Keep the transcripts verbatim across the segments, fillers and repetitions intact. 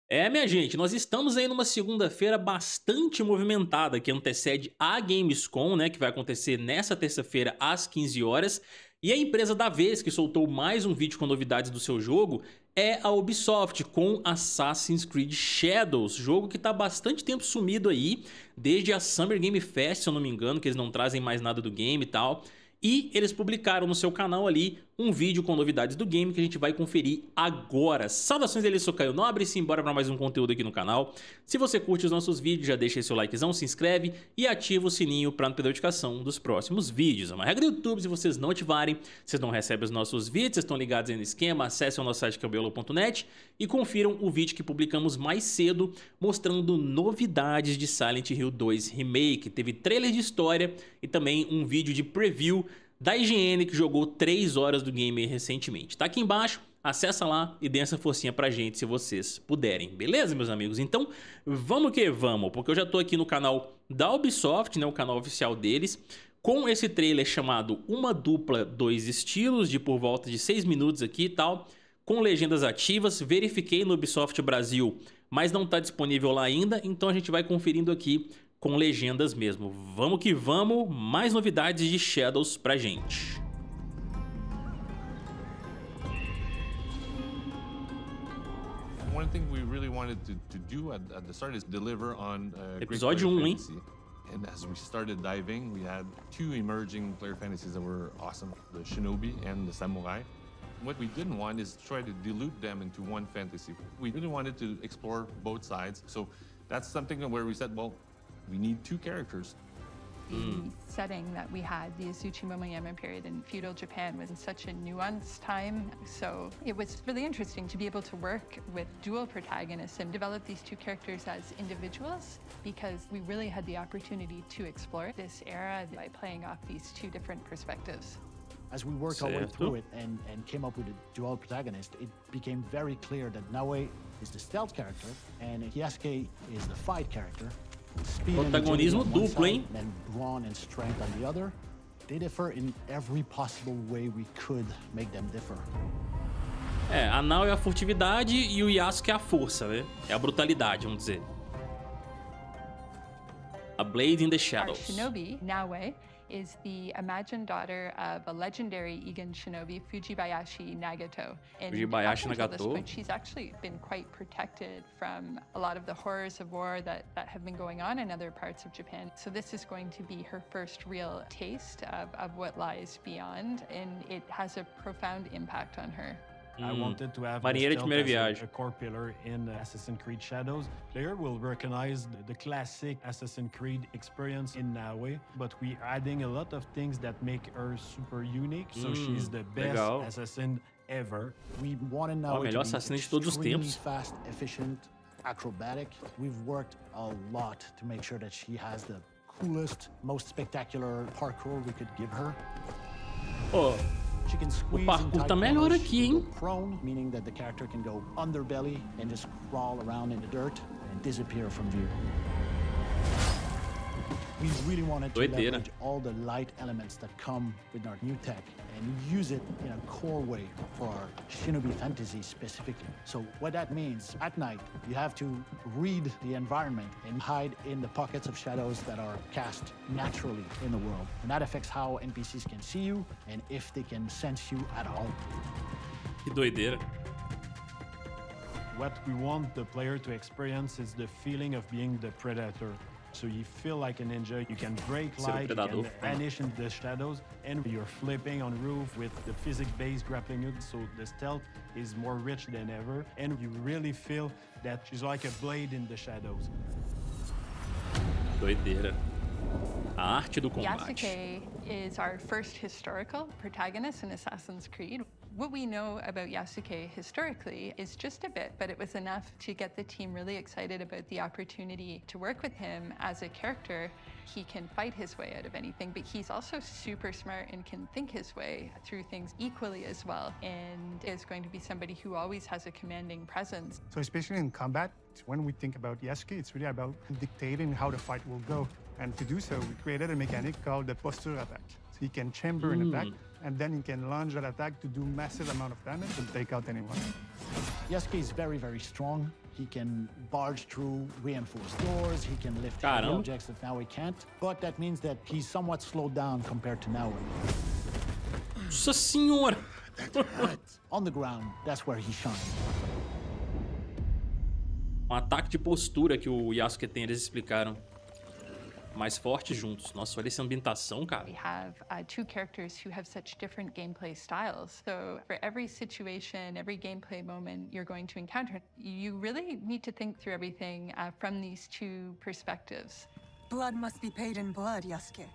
É, minha gente, nós estamos aí numa segunda-feira bastante movimentada que antecede a Gamescom, né, que vai acontecer nessa terça-feira às quinze horas. E a empresa da vez que soltou mais um vídeo com novidades do seu jogo é a Ubisoft com Assassin's Creed Shadows, jogo que tá bastante tempo sumido aí, desde a Summer Game Fest, se eu não me engano, que eles não trazem mais nada do game e tal. E eles publicaram no seu canal ali um vídeo com novidades do game que a gente vai conferir agora. Saudações, eu sou Caio Nobre e simbora para mais um conteúdo aqui no canal. Se você curte os nossos vídeos, já deixa aí seu likezão, se inscreve e ativa o sininho para não perder a notificação dos próximos vídeos. É uma regra do YouTube, se vocês não ativarem, vocês não recebem os nossos vídeos, vocês estão ligados aí no esquema, acessem o nosso site que é o biolo ponto net e confiram o vídeo que publicamos mais cedo mostrando novidades de Silent Hill dois Remake. Teve trailer de história e também um vídeo de preview da I G N, que jogou três horas do game recentemente. Tá aqui embaixo, acessa lá e dê essa forcinha pra gente se vocês puderem, beleza, meus amigos? Então, vamos que vamos, porque eu já tô aqui no canal da Ubisoft, né, o canal oficial deles, com esse trailer chamado Uma Dupla, Dois Estilos, de por volta de seis minutos aqui e tal, com legendas ativas. Verifiquei no Ubisoft Brasil, mas não tá disponível lá ainda, então a gente vai conferindo aqui com legendas mesmo. Vamos que vamos, mais novidades de Shadows pra gente. One thing we really wanted to, to do at, at the start is deliver on uh, great Episódio player um, hein? fantasy. And as we started diving, we had two emerging player fantasies that were awesome, the Shinobi and the Samurai. What we didn't want is try to dilute them into one fantasy. We really wanted to explore both sides. So that's something where we said, well, we need two characters. The setting that we had, the Azuchi Momoyama period in feudal Japan, was such a nuanced time. So it was really interesting to be able to work with dual protagonists and develop these two characters as individuals, because we really had the opportunity to explore this era by playing off these two different perspectives. As we worked our way Certo. through it and, and came up with a dual protagonist, it became very clear that Naoe is the stealth character and Yasuke is the fight character. Speed and agility Protagonismo on one duplo, side, hein? and brawn and strength on the other. They differ in every possible way we could make them differ. É, a Nao é a furtividade e o Yasuke é a força, né? É a brutalidade, vamos dizer. A Blade in the Our Shadows. shinobi, Naoe, is the imagined daughter of a legendary Egan shinobi, Fujibayashi Nagato. And Fujibayashi up until this Nagato. point, she's actually been quite protected from a lot of the horrors of war that, that have been going on in other parts of Japan. So this is going to be her first real taste of, of what lies beyond, and it has a profound impact on her. I wanted to have Marinheiro de the primeira stealth viagem. as a, a core pillar in Assassin's Creed Shadows. Player will recognize the, the classic Assassin's Creed experience in Naoe, but we're adding a lot of things that make her super unique. So she's the best legal. assassin ever. We wanted Naoe melhor to be assassino de todos os extremely tempos. fast, efficient, acrobatic. We've worked a lot to make sure that she has the coolest, most spectacular parkour we could give her. Pô, She can squeeze parkour in tight tá melhor corners, aqui, go hein? prone, meaning that the character can go underbelly and just crawl around in the dirt and disappear from view. We really wanted to Doideira. leverage all the light elements that come with our new tech and use it in a core way for our Shinobi fantasy specifically. So what that means, at night, you have to read the environment and hide in the pockets of shadows that are cast naturally in the world. And that affects how N P Cs can see you and if they can sense you at all. que doideira. What we want the player to experience is the feeling of being the predator. So you feel like a ninja, you can break Ser o light, you predador. can vanish in the shadows, and you're flipping on roof with the physics-based grappling hook, so the stealth is more rich than ever, and you really feel that she's like a blade in the shadows. Doideira. A arte do combate. Yasuke is our first historical protagonist in Assassin's Creed. What we know about Yasuke historically is just a bit, but it was enough to get the team really excited about the opportunity to work with him as a character. He can fight his way out of anything, but he's also super smart and can think his way through things equally as well, and is going to be somebody who always has a commanding presence. So especially in combat, when we think about Yasuke, it's really about dictating how the fight will go. And to do so, we created a mechanic called the posture attack. So he can chamber an attack, and then he can launch that attack to do massive amount of damage and take out anyone. Yasuke is very, very strong. He can barge through reinforced doors. He can lift heavy Caramba. objects that Naue can't. But that means that he's somewhat slowed down compared to Naue. Nossa senhora! On the ground, that's where he shines. Um ataque de postura que o Yasuke tem, eles explicaram. Mais fortes juntos. Nossa, olha essa ambientação, cara. We have uh, two characters who have such different gameplay styles. So for every situation, every gameplay moment you're going to encounter, you really need to think through everything uh, from these two perspectives. Blood must be paid in blood, Yasuke.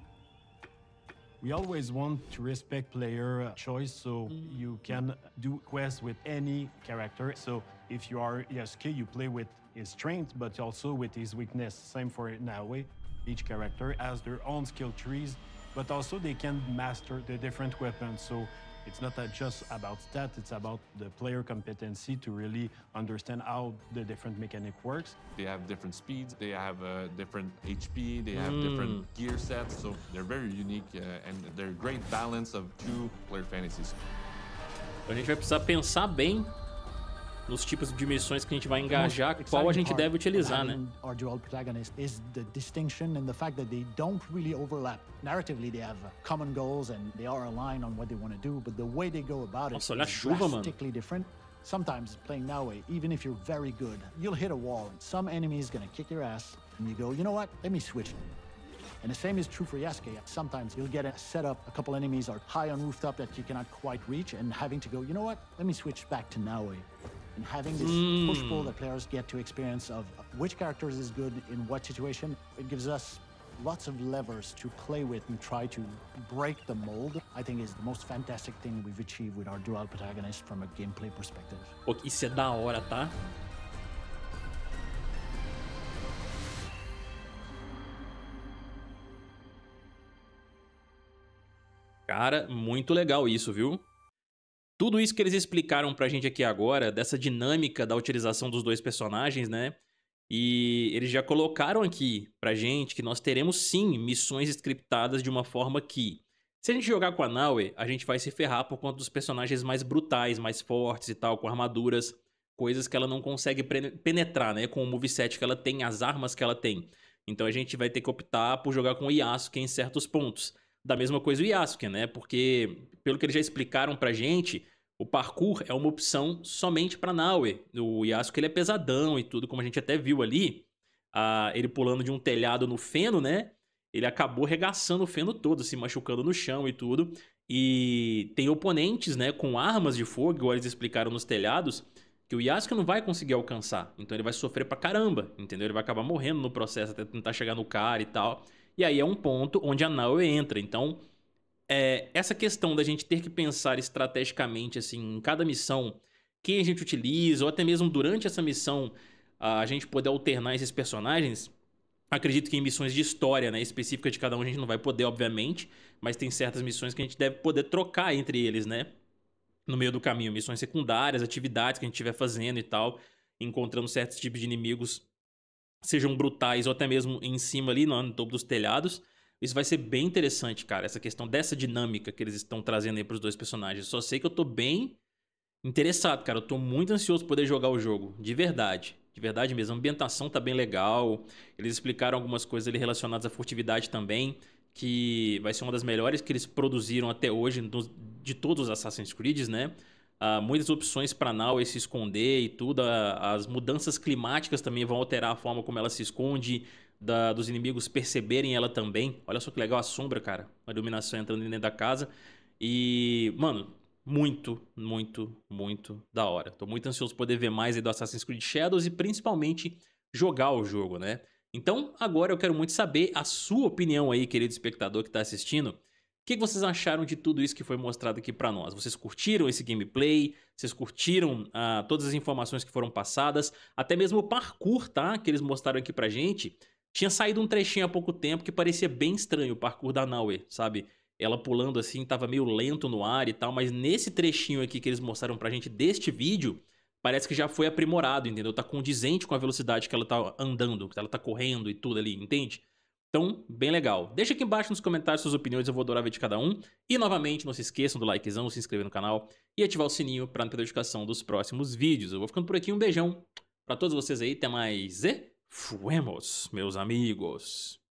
We always want to respect player choice, so you can do quests with any character. So if you are Yasuke, you play with his strength, but also with his weakness. Same for Naue. Each character has their own skill trees, but also they can master the different weapons. So it's not just about stats, it's about the player competency to really understand how the different mechanic works. They have different speeds, they have uh, different H P, they have different gear sets, so they're very unique uh, and they're a great balance of two player fantasies. A gente vai precisar pensar bem nos tipos de missões que a gente vai engajar, The most qual a exciting gente part deve of utilizar, né? having Our dual protagonist is the distinction and the fact that they don't really overlap. Narratively, they have uh, common goals and they are aligned on what they want to do, but the way they go about it Nossa, olha a is chuva, mano. drastically different. Sometimes playing Naue, even if you're very good, you'll hit a wall and some enemy is gonna kick your ass, and you go, you know what? Let me switch. And the same is true for Yasuke. Sometimes you'll get a setup, a couple enemies are high on rooftop that you cannot quite reach, and having to go, you know what? Let me switch back to Naue. And having this push-pull that players get to experience of which characters is good in what situation, it gives us lots of levers to play with and try to break the mold, I think is the most fantastic thing we've achieved with our dual protagonist from a gameplay perspective. Pô, isso é da hora, tá? Cara, muito legal isso, viu? Tudo isso que eles explicaram pra gente aqui agora, dessa dinâmica da utilização dos dois personagens, né? E eles já colocaram aqui pra gente que nós teremos sim missões scriptadas de uma forma que, se a gente jogar com a Naue, a gente vai se ferrar por conta dos personagens mais brutais, mais fortes e tal, com armaduras, coisas que ela não consegue penetrar, né? Com o moveset que ela tem, as armas que ela tem. Então a gente vai ter que optar por jogar com o Yasuke em certos pontos. Da mesma coisa o Yasuke, né? Porque, pelo que eles já explicaram pra gente, o parkour é uma opção somente pra Naue. O Yasuke, ele é pesadão e tudo, como a gente até viu ali. Ah, ele pulando de um telhado no feno, né? Ele acabou regaçando o feno todo, se machucando no chão e tudo. E tem oponentes, né, com armas de fogo, igual eles explicaram nos telhados, que o Yasuke não vai conseguir alcançar. Então ele vai sofrer pra caramba, entendeu? Ele vai acabar morrendo no processo, até tentar chegar no cara e tal. E aí é um ponto onde a Naue entra. Então, é, essa questão da gente ter que pensar estrategicamente, assim, em cada missão, quem a gente utiliza, ou até mesmo durante essa missão, a gente poder alternar esses personagens. Acredito que em missões de história, né, específica de cada um, a gente não vai poder, obviamente, mas tem certas missões que a gente deve poder trocar entre eles, né? No meio do caminho, missões secundárias, atividades que a gente estiver fazendo e tal, encontrando certos tipos de inimigos, sejam brutais ou até mesmo em cima ali, no topo dos telhados. Isso vai ser bem interessante, cara, essa questão dessa dinâmica que eles estão trazendo aí pros dois personagens. Só sei que eu tô bem interessado, cara, eu tô muito ansioso por poder jogar o jogo, de verdade. De verdade mesmo, a ambientação tá bem legal. Eles explicaram algumas coisas ali relacionadas à furtividade também, que vai ser uma das melhores que eles produziram até hoje de todos os Assassin's Creed, né? Uh, muitas opções para Naue se esconder e tudo. Uh, as mudanças climáticas também vão alterar a forma como ela se esconde, da, dos inimigos perceberem ela também. Olha só que legal a sombra, cara. A iluminação entrando dentro da casa. E, mano, muito, muito, muito da hora. Tô muito ansioso por poder ver mais aí do Assassin's Creed Shadows e principalmente jogar o jogo, né? Então, agora eu quero muito saber a sua opinião aí, querido espectador que tá assistindo. O que vocês acharam de tudo isso que foi mostrado aqui pra nós? Vocês curtiram esse gameplay? Vocês curtiram ah, todas as informações que foram passadas? Até mesmo o parkour, tá? Que eles mostraram aqui pra gente. Tinha saído um trechinho há pouco tempo que parecia bem estranho o parkour da Naue, sabe? Ela pulando assim, tava meio lento no ar e tal. Mas nesse trechinho aqui que eles mostraram pra gente deste vídeo, parece que já foi aprimorado, entendeu? Tá condizente com a velocidade que ela tá andando, que ela tá correndo e tudo ali, entende? Então, bem legal. Deixa aqui embaixo nos comentários suas opiniões, eu vou adorar ver de cada um. E, novamente, não se esqueçam do likezão, se inscrever no canal e ativar o sininho para não perder a notificação dos próximos vídeos. Eu vou ficando por aqui, um beijão, Pra todos vocês aí, até mais e fuemos, meus amigos.